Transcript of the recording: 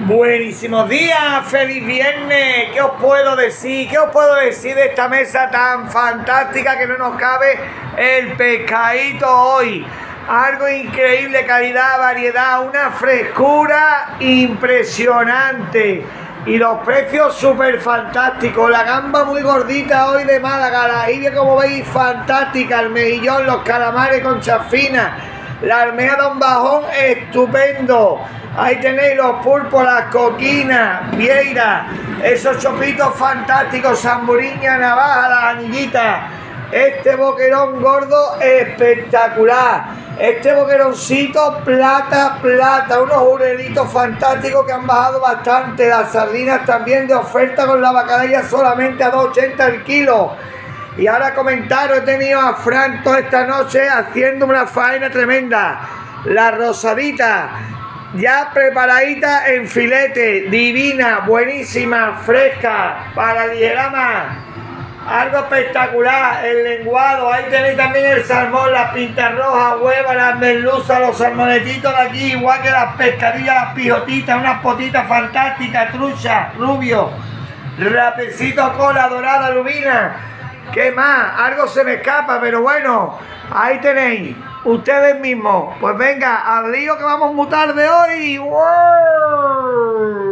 Buenísimos días, feliz viernes. ¿Qué os puedo decir? ¿Qué os puedo decir de esta mesa tan fantástica que no nos cabe el pescadito hoy? Algo increíble, calidad, variedad, una frescura impresionante. Y los precios súper fantásticos. La gamba muy gordita hoy de Málaga, la jibia como veis fantástica, el mejillón, los calamares con chafina, la almeja Don Bajón estupendo. Ahí tenéis los pulpos, las coquinas, vieira, esos chopitos fantásticos, samburiña, navaja, las anillitas. Este boquerón gordo espectacular. Este boqueroncito plata, unos jurelitos fantásticos que han bajado bastante. Las sardinas también de oferta con la bacalaya solamente a 2,80 el kilo. Y ahora comentaros, he tenido a Fran toda esta noche haciendo una faena tremenda. La rosadita, ya preparadita en filete, divina, buenísima, fresca, para aligerar más. Algo espectacular, el lenguado, ahí tenéis también el salmón, las pintas rojas, huevas, las merluzas, los salmonetitos de aquí, igual que las pescadillas, las pijotitas, unas potitas fantásticas, trucha, rubio, rapecito, cola dorada, lubina. ¿Qué más? Algo se me escapa, pero bueno, ahí tenéis, ustedes mismos. Pues venga, al lío que vamos muy tarde hoy. ¡Wow!